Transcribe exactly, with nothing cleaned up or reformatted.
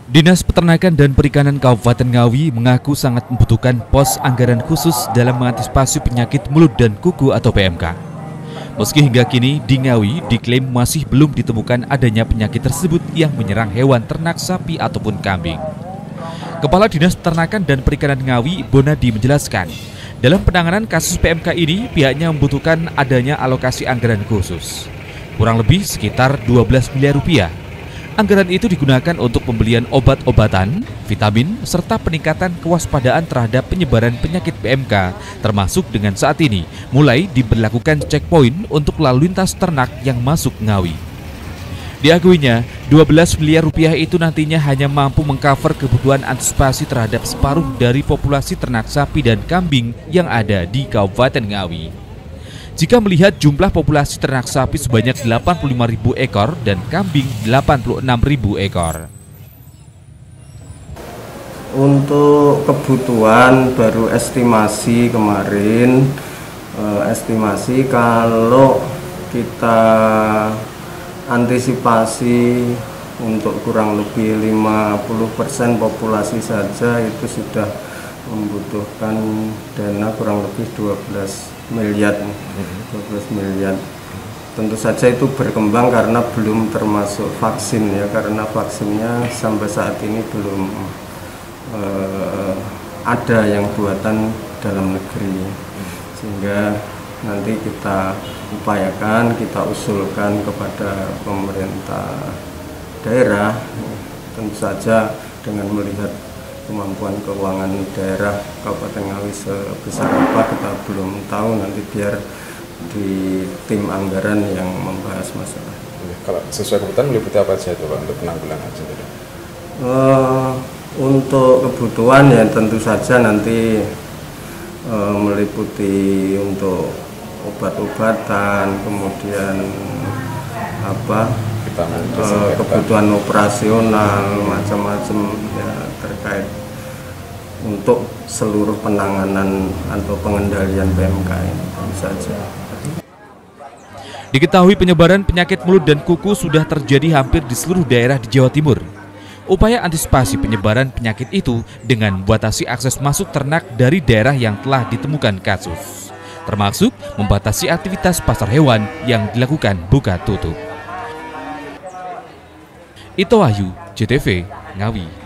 Dinas Peternakan dan Perikanan Kabupaten Ngawi mengaku sangat membutuhkan pos anggaran khusus dalam mengantisipasi penyakit mulut dan kuku atau P M K. Meski hingga kini di Ngawi diklaim masih belum ditemukan adanya penyakit tersebut yang menyerang hewan ternak sapi ataupun kambing. Kepala Dinas Peternakan dan Perikanan Ngawi, Bonadi, menjelaskan, dalam penanganan kasus P M K ini pihaknya membutuhkan adanya alokasi anggaran khusus, kurang lebih sekitar dua belas miliar rupiah. Anggaran itu digunakan untuk pembelian obat-obatan, vitamin, serta peningkatan kewaspadaan terhadap penyebaran penyakit P M K, termasuk dengan saat ini mulai diberlakukan checkpoint untuk lalu lintas ternak yang masuk Ngawi. Diakuinya, dua belas miliar rupiah itu nantinya hanya mampu mengcover kebutuhan antisipasi terhadap separuh dari populasi ternak sapi dan kambing yang ada di Kabupaten Ngawi. Jika melihat jumlah populasi ternak sapi sebanyak delapan puluh lima ribu ekor dan kambing delapan puluh enam ribu ekor. Untuk kebutuhan baru estimasi kemarin, eh, estimasi kalau kita antisipasi untuk kurang lebih lima puluh persen populasi saja itu sudah membutuhkan dana kurang lebih dua belas miliar. dua belas miliar. Tentu saja itu berkembang karena belum termasuk vaksin ya, karena vaksinnya sampai saat ini belum eh, ada yang buatan dalam negeri, sehingga nanti kita upayakan, kita usulkan kepada pemerintah daerah, tentu saja dengan melihat kemampuan keuangan daerah Kabupaten Ngawi sebesar apa kita belum tahu, nanti biar di tim anggaran yang membahas masalah. Kalau sesuai kebutuhan meliputi apa saja itu Pak untuk penanggulangan saja? Uh, untuk kebutuhan ya tentu saja nanti uh, meliputi untuk obat-obatan, kemudian apa uh, kebutuhan operasional macam-macam ya, terkait untuk seluruh penanganan atau pengendalian P M K ini tentu saja. Diketahui penyebaran penyakit mulut dan kuku sudah terjadi hampir di seluruh daerah di Jawa Timur. Upaya antisipasi penyebaran penyakit itu dengan membatasi akses masuk ternak dari daerah yang telah ditemukan kasus, termasuk membatasi aktivitas pasar hewan yang dilakukan buka tutup. Ito Wahyu, J T V, Ngawi.